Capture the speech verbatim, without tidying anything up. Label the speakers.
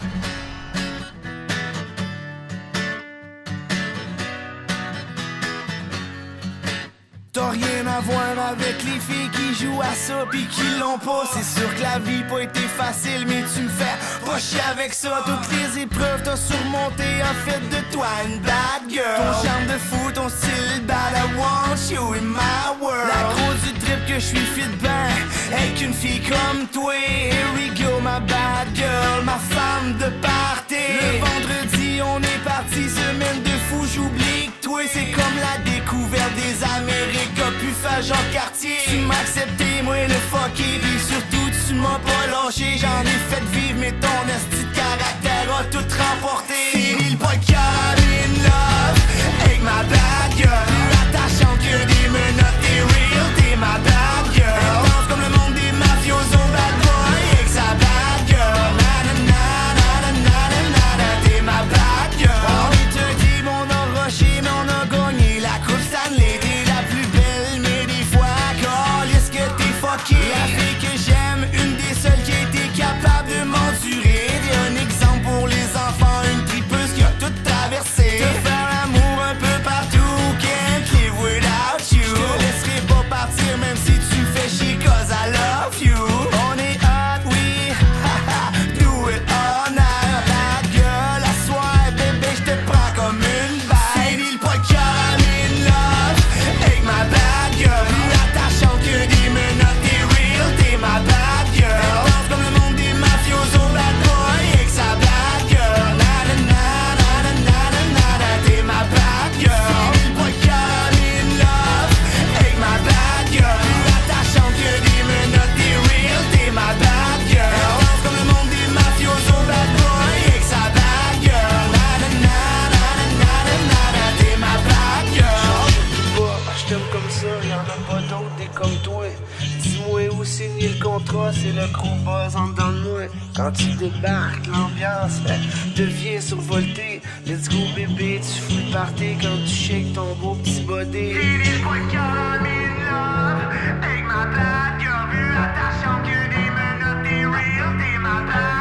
Speaker 1: T'as rien à voir avec les filles qui jouent à ça pis qui l'ont pas. C'est sûr que la vie pas été facile, mais tu me fais pas chier avec ça. Toutes les épreuves t'as surmonté, en fait de toi une bad girl. Ton charme de fou, ton style bad, I want you in my world. La grosse du trip que je suis fit ben avec une fille comme toi. Here we go my bad girl, ma femme de party. Le vendredi on est parti, semaine de fou, j'oublie que toi c'est comme la découverte des Amériques. Qu'a pu faire Jean Cartier. Tu m'as accepté, moi le fucké. Pis surtout tu m'as pas lâché. J'en ai fait vivre, mais ton esti de caractère a tout remporté. Fini le podcast, I'm in love avec ma bad girl. Plus attachant que des menottes, t'es real, t'es ma bad girl. Intense comme le monde des mafiosos, bad boy avec sa bad girl. Na na na na na na na na na, t'es ma bad girl. On est dirty, mais on a rushé, mais on a gagné la coupe Stanley. La fille que j'aime, une des seules qui a été capable de m'endurer. T'es un exemple pour les enfants, une tripeuse qui a tout traversé. Te faire l'amour un peu partout, can't live without you. Je te laisserai pas partir même si tu me fais chier, cause I love you. On est hot, oui, haha, do it all night. Bad girl, la soirée, bébé, je te prends comme une balle. Fini le podcast, I'm in love avec ma bad girl. Plus attachant que des menottes. Ma bad girl. Elle danse comme le monde des mafiosos, bad boy avec sa bad girl. Na na na na na na na na na, t'es ma bad girl. Fini le podcast, I'm in love avec ma bad girl. Plus attachant que des menottes, t'es real, t'es ma bad girl. Elle danse comme le monde des mafiosos, bad boy avec sa bad girl. Na na na na na na na na na, t'es ma bad girl.
Speaker 2: Je t'aime comme ça, y'en a pas d'autres, des comme toi. Dis-moi où signer le contrat, c'est le gros buzz en dedans de moi. Quand tu débarques, l'ambiance eh, devient survoltée. Let's go bébé, tu fous le party quand tu shakes ton beau petit body.
Speaker 1: Fini le podcast, I'm in love avec ma bad girl. Plus attachant que des menottes, t'es real, t'es ma bad